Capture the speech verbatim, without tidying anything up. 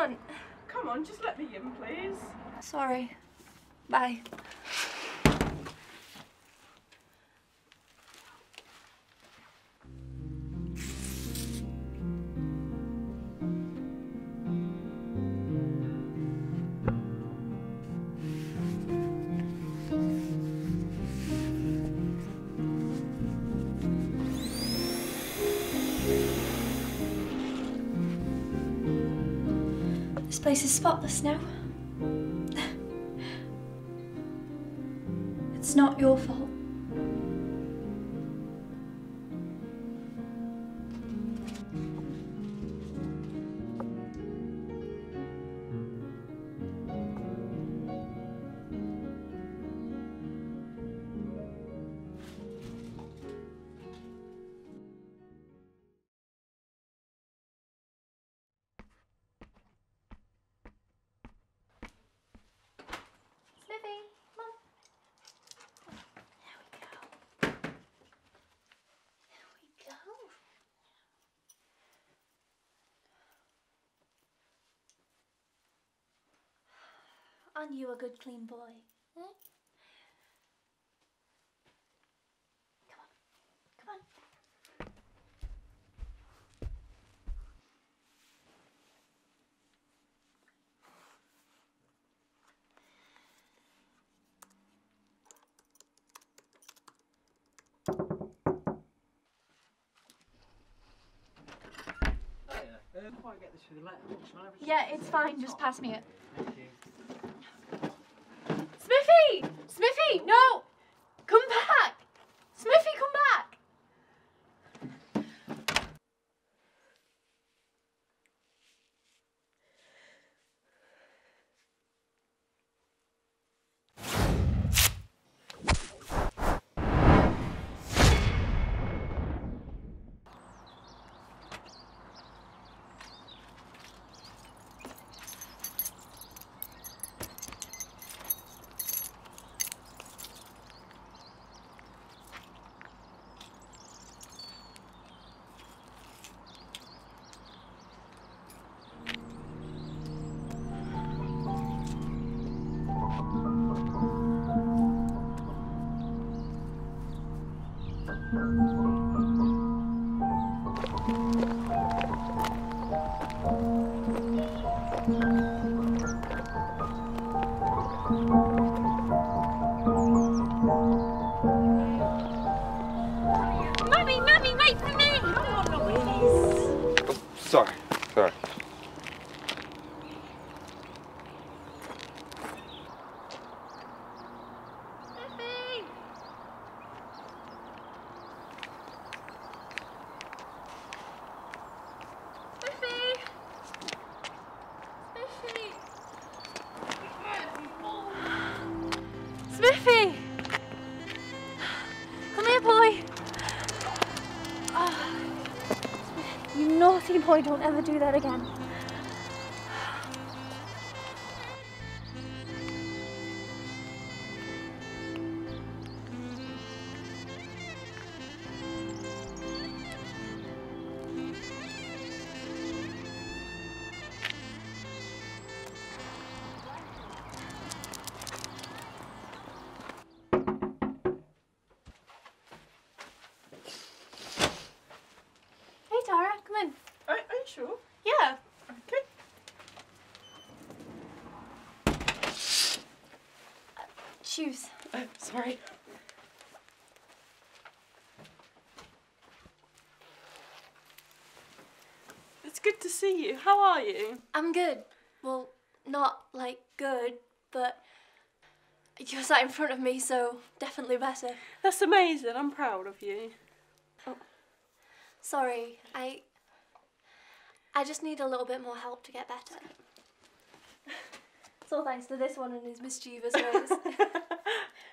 can't. Come on, just let me in, please. Sorry. Bye. This place is spotless now. It's not your fault. Aren't you a good, clean boy? Eh? Come on, come on. Oh, yeah. Um, before I get this through the letterbox, shall I have a Yeah, it's fine. Just pass me it. Thank you. Smithy! Smithy! No! Come back! Smithy, come back! Mummy, Mummy, wait for me! Come on, Louise. Oh, sorry, sorry. Smithy! Smithy! Smithy! Smithy! Come here, boy. Oh. You naughty boy, don't ever do that again. Tara, come in. Are, are you sure? Yeah. Okay. Uh, shoes. Oh, sorry. It's good to see you. How are you? I'm good. Well, not like good, but you're sat in front of me, so definitely better. That's amazing. I'm proud of you. Oh. Sorry, I... I just need a little bit more help to get better. It's all thanks to this one and his mischievous ways.